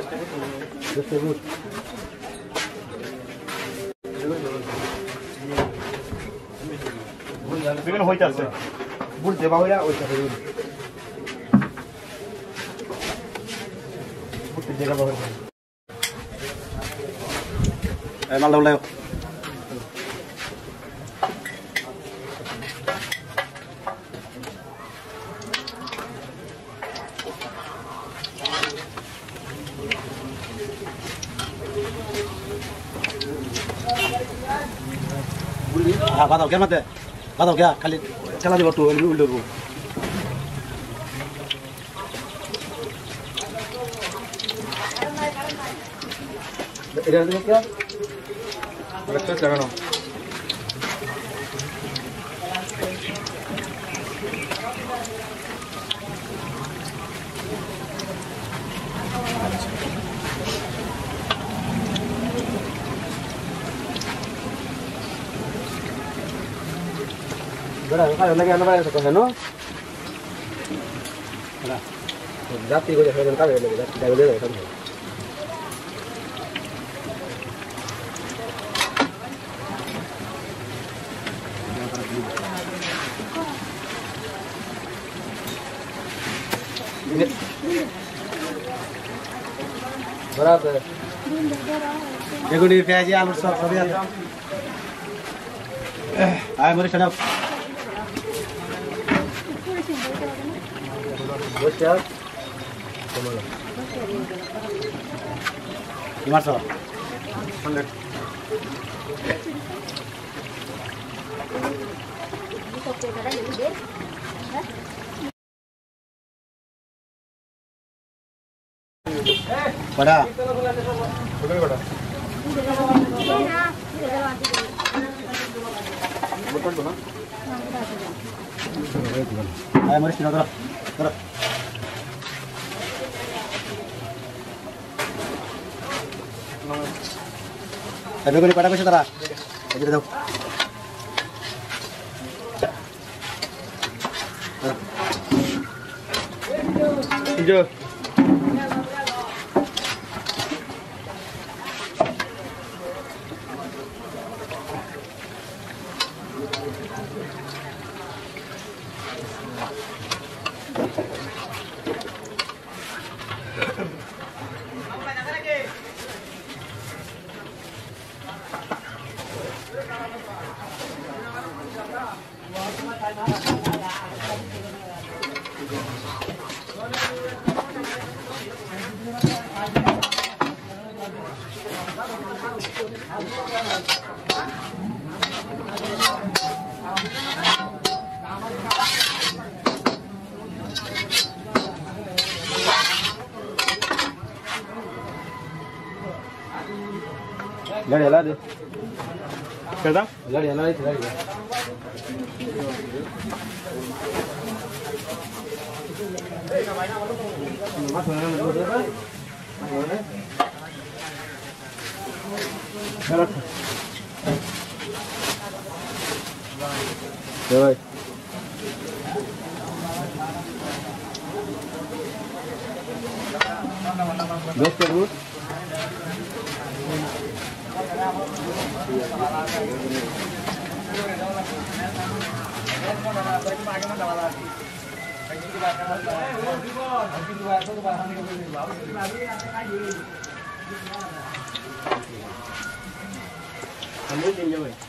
বিভিন্ন হইতে আছে বুঝ দেবা হইলা ওইটা হইল বুঝতে জায়গা বাহির এই মাল দাও हाँ बात हो क्या मत है बात हो क्या खाली चला दे बटू उल्लू को इधर देखो क्या ब्रेकफास्ट लगाना बड़ा खाने लगे ना भाई तो है ना ना जाती को जैसे का लगे जाती का लगे सब बराबर देखो नी प्याज आलू सब यार आए मोरे चलो Bos ya. Kemana? Gimana so? 100. Pada. Sudah pada. Betul mana? Ayo mari sini terus. Terus. Tapi gue pada bisa terah. Aja dong. Hijau. गाड़ी हला दे कैसा गाड़ी हला दे गाड़ी मत होने दो दे भाई होने चलो दे भाई दोस्त के रूट हम लोग